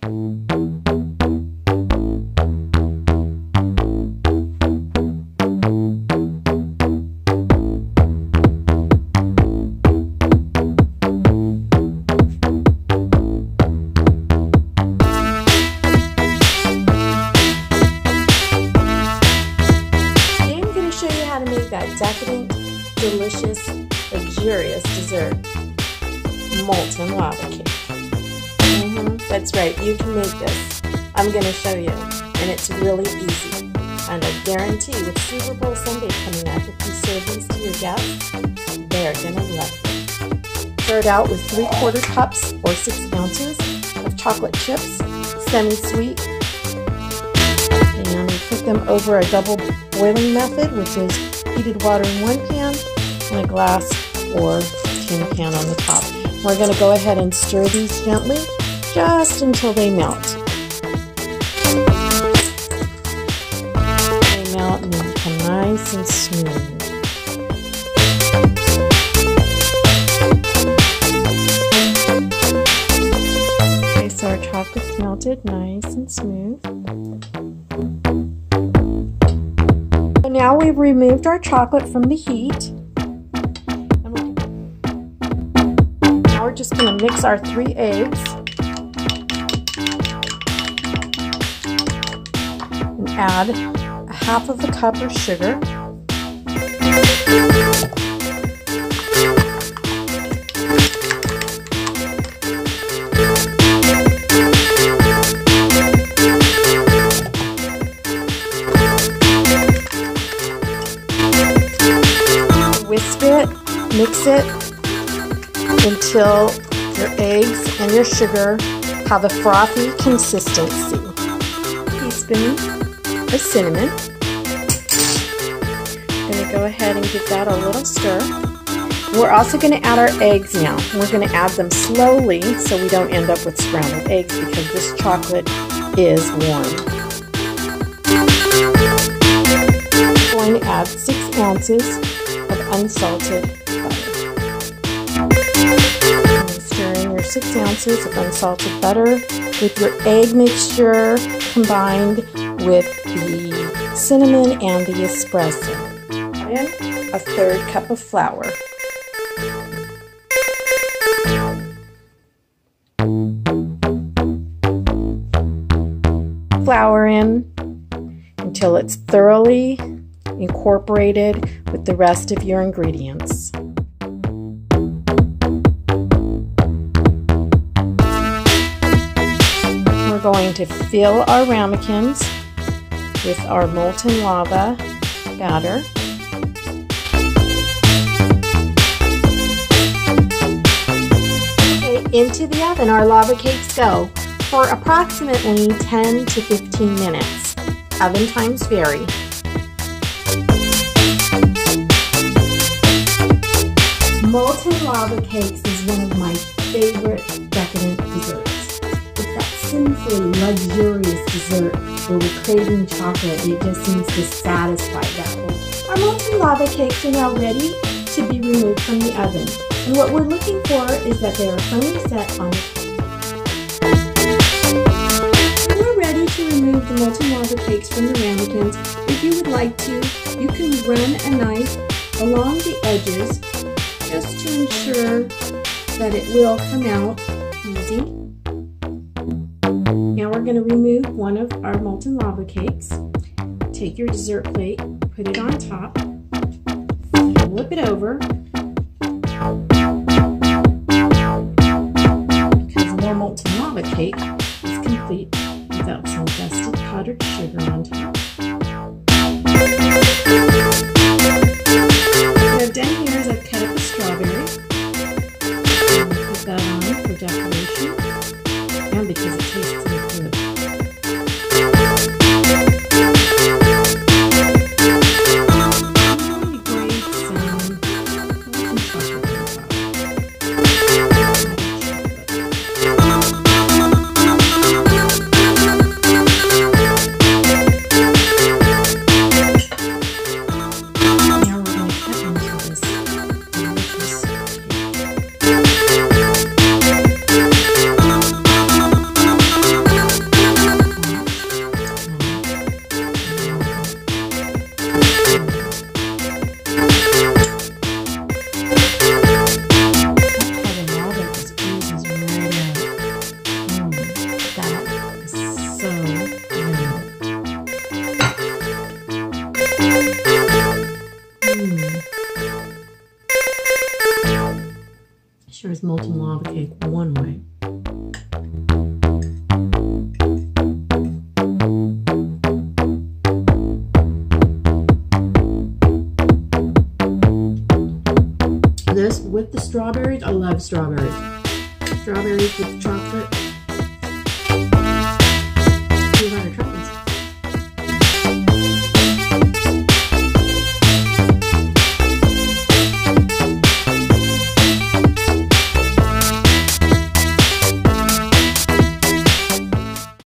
That decadent, delicious, luxurious dessert, molten lava cake. That's right, you can make this. I'm going to show you, and it's really easy. And I guarantee with Super Bowl Sunday coming up, if you serve these to your guests, they're going to love them. Start out with 3/4 cups or 6 ounces of chocolate chips, semi-sweet, and put them over a double boiling method, which is heated water in one pan and a glass or tin pan on the top. We're going to go ahead and stir these gently just until they melt. They melt and they become nice and smooth. Okay, so our chocolate's melted nice and smooth. Now we've removed our chocolate from the heat. Now we're just going to mix our 3 eggs and add 1/2 cup of sugar. Whisk it, mix it until your eggs and your sugar have a frothy consistency. A teaspoon of cinnamon. I'm going to go ahead and give that a little stir. We're also going to add our eggs now. We're going to add them slowly so we don't end up with scrambled eggs because this chocolate is warm. I'm going to add 6 ounces of unsalted butter. And stirring your 6 ounces of unsalted butter with your egg mixture combined with the cinnamon and the espresso. And a 1/3 cup of flour. Flour in until it's thoroughly incorporated with the rest of your ingredients. We're going to fill our ramekins with our molten lava batter. Okay, into the oven our lava cakes go for approximately 10 to 15 minutes. Oven times vary. Molten lava cakes is one of my favorite decadent desserts. It's that sinfully luxurious dessert where we're craving chocolate and it just seems to satisfy that hole. Our molten lava cakes are now ready to be removed from the oven. And what we're looking for is that they are firmly set on the When we're ready to remove the molten lava cakes from the ramekins, if you would like to, you can run a knife along the edges just to ensure that it will come out easy. Now we're going to remove one of our molten lava cakes. Take your dessert plate, put it on top, flip it over, because no molten lava cake is complete without some dusted powdered sugar on top. What I've done here is I've cut up a strawberry and put that on for decoration and because it tastes so good. Really great some chocolate on top. molten lava cake one way. This with the strawberries, I love strawberries. Strawberries with chocolate.